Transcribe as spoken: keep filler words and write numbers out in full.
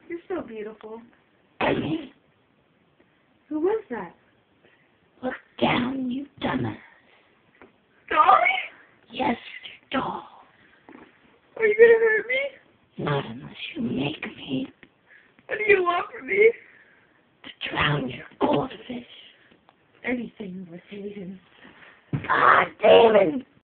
You're so beautiful. Eddie, Who was that? look down, you dumbass. Dolly? Yes, doll. Are you gonna hurt me? Not unless you make me What do you want from me? to drown your goldfish. Anything with Hayden. Ah, Damon!